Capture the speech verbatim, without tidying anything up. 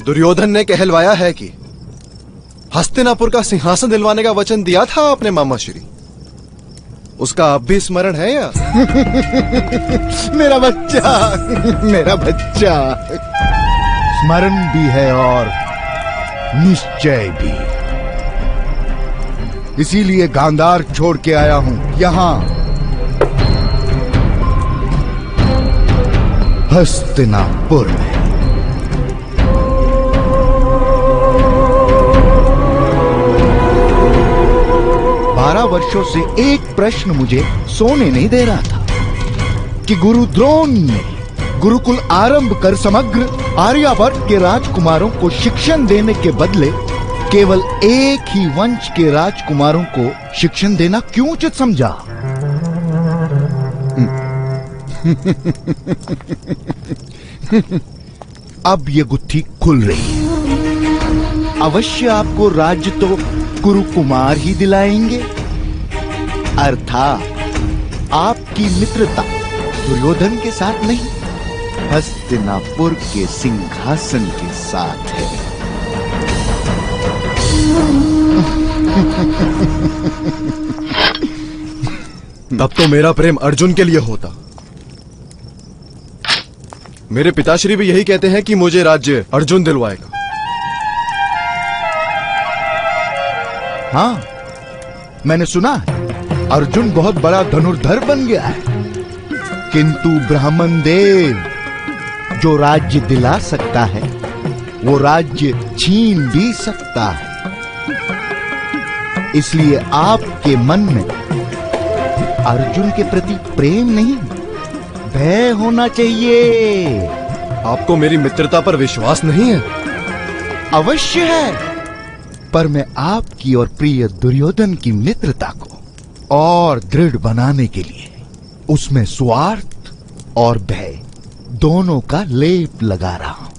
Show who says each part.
Speaker 1: दुर्योधन ने कहलवाया है कि हस्तिनापुर का सिंहासन दिलवाने का वचन दिया था अपने मामा श्री। उसका अब भी स्मरण है या?
Speaker 2: मेरा बच्चा, मेरा बच्चा। स्मरण भी है और निश्चय भी। इसीलिए गांधार छोड़ के आया हूं यहां, हस्तिनापुर में। बारह वर्षों से एक प्रश्न मुझे सोने नहीं दे रहा था कि गुरु द्रोण ने गुरुकुल आरंभ कर समग्र आर्यावर्त के राजकुमारों को शिक्षण देने के बदले केवल एक ही वंश के राजकुमारों को शिक्षण देना क्यों उचित समझा? अब ये गुत्थी खुल रही है। अवश्य आपको राज्य तो गुरु कुमार ही दिलाएंगे, अर्थात आपकी मित्रता दुर्योधन के साथ नहीं, हस्तिनापुर के सिंहासन के साथ है।
Speaker 1: तब तो मेरा प्रेम अर्जुन के लिए होता। मेरे पिताश्री भी यही कहते हैं कि मुझे राज्य अर्जुन दिलवाएगा।
Speaker 2: हाँ, मैंने सुना है अर्जुन बहुत बड़ा धनुर्धर बन गया है, किंतु ब्राह्मण देव जो राज्य दिला सकता है वो राज्य छीन भी सकता है। इसलिए आपके मन में अर्जुन के प्रति प्रेम नहीं, भय होना चाहिए।
Speaker 1: आपको मेरी मित्रता पर विश्वास नहीं है?
Speaker 2: अवश्य है, पर मैं आपकी और प्रिय दुर्योधन की मित्रता को और दृढ़ बनाने के लिए उसमें स्वार्थ और भय दोनों का लेप लगा रहा हूं।